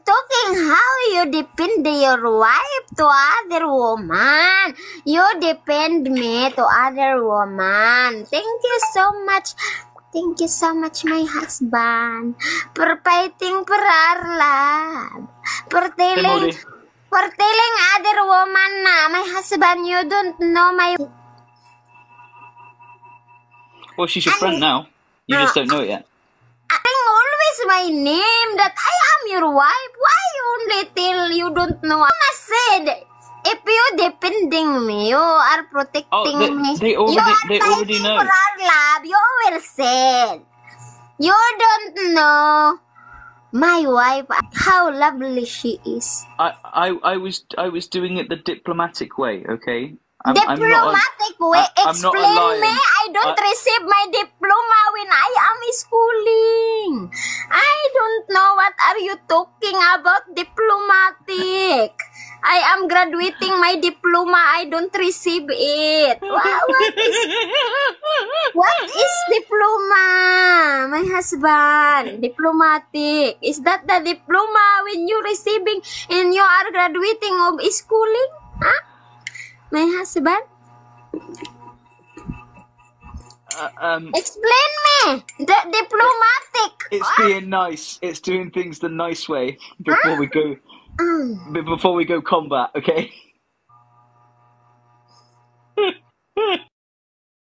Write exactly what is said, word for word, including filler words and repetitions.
talking how you depend your wife to other woman. You depend me to other woman. Thank you so much. Thank you so much, my husband, for fighting for our love. For telling, for telling other woman na, my husband, you don't know my... Well, she's your friend now. You just don't know it yet. Saying always my name, that I am your wife. Why you only tell you don't know? I said, if you depending me, you are protecting Oh, they, me. they already, you are they already fighting know. for our love. You will said. You don't know my wife, how lovely she is. I, I, I was, I was doing it the diplomatic way. Okay. I'm, Diplomatic I'm not a, way. I, I'm not a Explain lion. me. I don't I, receive my diploma when I am schooling. I don't know what are you talking about diplomatic. I am graduating my diploma. I don't receive it. What, what is what is diploma? My husband, diplomatic. Is that the diploma when you receiving and you are graduating of schooling? Huh? My husband? uh, um, Explain me. The diplomatic. it's What? being nice. It's doing things the nice way before Huh? we go, Mm. before we go combat. Okay.